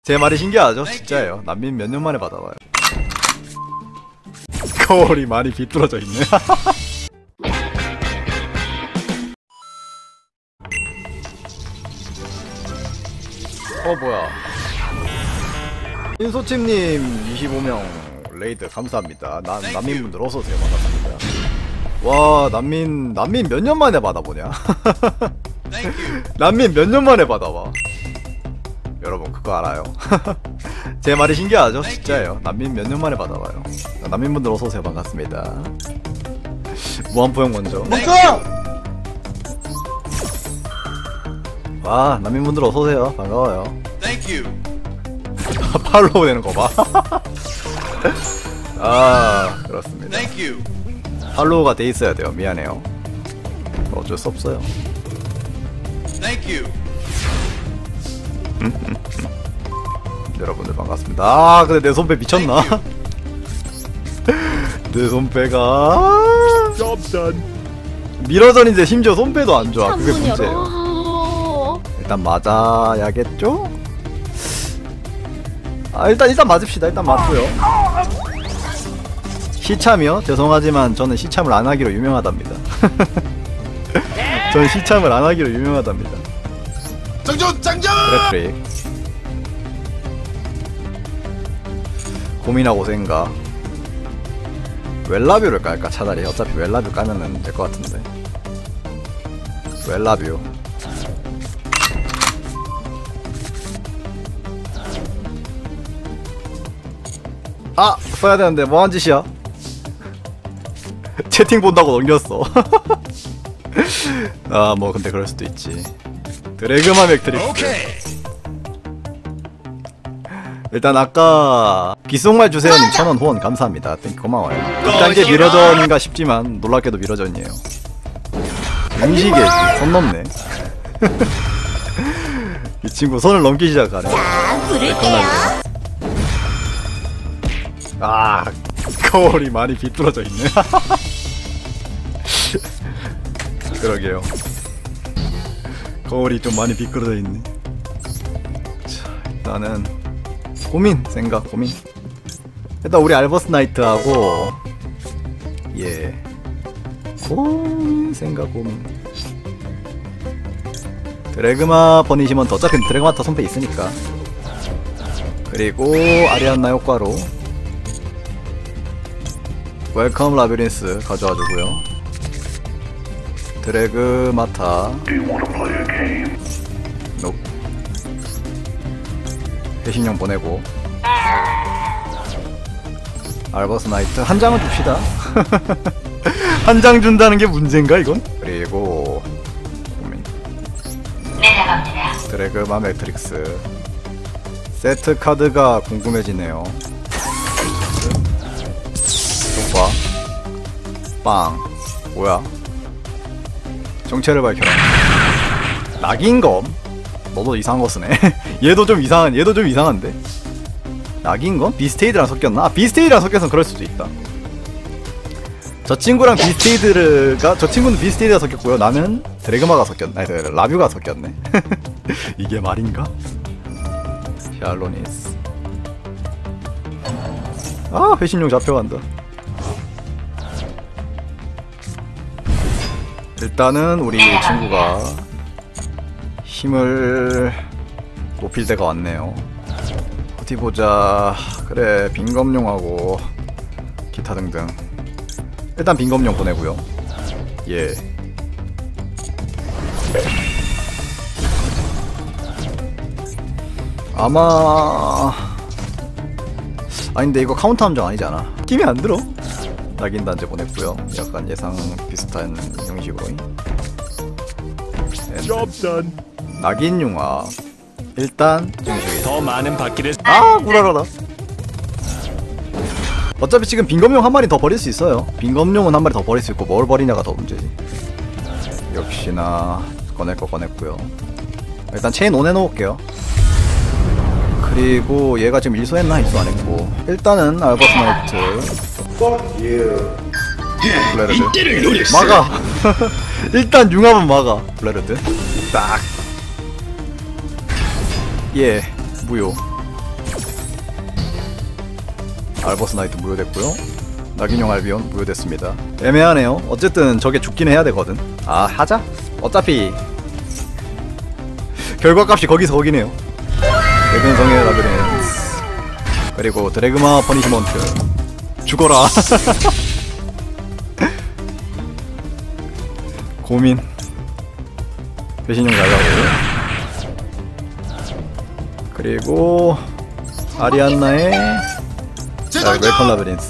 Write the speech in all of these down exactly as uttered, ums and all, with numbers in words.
제 말이 신기하죠? 진짜예요. 난민 몇 년 만에 받아봐요. 거울이 많이 비뚤어져 있네. 어 뭐야, 인소침님 이십오 명 레이드 감사합니다. 난 난민분들 어서오세요. 반갑습니다. 와, 난민 난민 몇 년 만에 받아보냐. 난민 몇 년 만에 받아봐. 여러분 그거 알아요? 제 말이 신기하죠? 진짜예요. 난민 몇 년 만에 받아봐요. 난민분들 어서오세요. 반갑습니다. 무한포용 먼저. 와, 난민분들 어서오세요. 반가워요. 팔로우 되는 거 봐. 아, 그렇습니다. 팔로우가 돼 있어야 돼요. 미안해요. 어쩔 수 없어요. 여러분들 반갑습니다. 아, 근데 내 손배 미쳤나? 내 손배가 미러전인데 심지어 손배도 안 좋아. 그게 문제예요. 일단 맞아야겠죠? 아, 일단 일단 맞읍시다. 일단 맞고요. 시참이요? 죄송하지만 저는 시참을 안 하기로 유명하답니다. 저는 시참을 안 하기로 유명하답니다. 장전! 장전! 그래, 트릭. 고민하고 생각. 웰라뷰를 깔까 차라리. 어차피 웰라뷰 까면은 될 것 같은데. 웰라뷰. 아! 써야 되는데 뭐한 짓이야? 채팅 본다고 넘겼어. 아, 뭐 근데 그럴 수도 있지. 드래그마 맥트릭스. 일단 아까 귓속말 주세요님 천원 후원 감사합니다. 땡큐, 고마워요. 일 단계 미러전인가 싶지만 놀랍게도 미러전이에요. 음식에 손 넘네. 이 친구 손을 넘기 시작하네. 자, 부를게요. 아, 거울이 많이 비뚤어져 있네. 그러게요. 거울이 좀 많이 비뚤어져 있네. 자, 일단은 고민, 생각, 고민. 일단 우리 알버스 나이트하고, 예, 고민, 생각, 고민. 드래그마 버니시먼트, 어차피 드래그마타 손패 있으니까. 그리고 아리안나 효과로 웰컴 라비린스 가져와주고요. 드래그마타 노 배신용 보내고 알버스 나이트 한 장은 줍시다. 한 장 준다는 게 문제인가 이건? 그리고 드래그마 매트릭스 세트 카드가 궁금해지네요. 봐. 빵. 뭐야? 정체를 밝혀라. 낙인검? 너도 이상한 거 쓰네. 얘도 좀 이상한, 얘도 좀 이상한데? 낙인검? 비스테이드랑 섞였나? 아, 비스테이드랑 섞여서 그럴 수도 있다. 저 친구랑 비스테이드가, 저 친구는 비스테이드가 섞였고요. 나는 드래그마가 섞였네. 아니, 라뷰가 섞였네. 이게 말인가? 샬로니스. 아, 회신용 잡혀간다. 일단은 우리 친구가 힘을 높일 때가 왔네요. 어디 보자. 그래, 빈검용하고 기타 등등. 일단 빈검용 보내고요. 예. 아마 아닌데 이거 카운터 함정 아니잖아. 느낌이 안 들어. 낙인 단제 보냈고요. 약간 예상 비슷한 형식으로. 낙인 융화. 일단 더 많은 바퀴를. 아, 구라라라. 어차피 지금 빈검용 한 마리 더 버릴 수 있어요. 빈검용은 한 마리 더 버릴 수 있고 뭘 버리냐가 더 문제지. 역시나 꺼낼 거 꺼냈고요. 일단 체인 온 해놓을게요. 그리고 얘가 지금 일소했나? 일소 안 했고. 일단은 알버스 나이트. 블레르드 막아. 일단 융합은 막아. 블레르드 딱. 예, 무효. 알버스 나이트 무효됐고요. 낙인용 알비온 무효됐습니다. 애매하네요. 어쨌든 저게 죽긴 해야 되거든. 아 하자. 어차피 결과값이 거기서 거기네요. 대근성의 라비린스 그리고 드래그마 퍼니시먼트 죽어라. 고민 배신용 잘 가고 그리고 아리안나의 자, 웰컴 라비린스.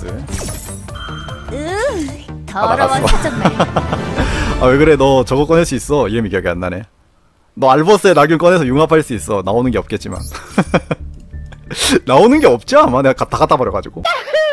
으, 아, 더러워서 나갔어. 정말. 아 왜 그래 너 저거 꺼낼 수 있어. 이름이 기억이 안 나네. 너 알버스의 낙인 꺼내서 융합할 수 있어. 나오는 게 없겠지만. 나오는 게 없지 아마 내가 다 갖다 버려가지고.